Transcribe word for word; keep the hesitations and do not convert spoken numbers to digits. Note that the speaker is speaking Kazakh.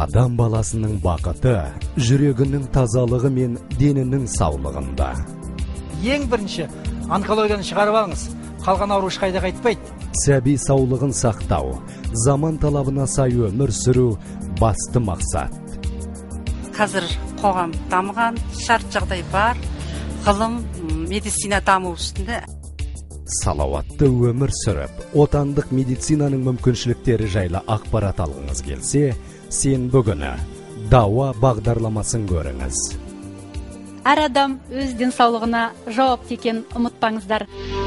Адам баласының бақыты жүрегінің тазалығы мен денінің саулығында. Ең бірінші онкологияны шығарып алыңыз. Қалған ауру ешқайда қайтпайды. Сәби саулығын сақтау, заман талабына сай өмір сүру басты мақсат. Қазір қоғам дамыған, шарт жағдай бар, ғылым, медицина даму үстінде. Салауатты өмір сүріп, отандық медицинаның мүмкіншіліктері жайлы ақпарат алғыңыз келсе, сенбі күні Дауа бағдарламасын көріңіз. Әр адам өз денсаулығына жауапты екенін ұмытпаңыздар.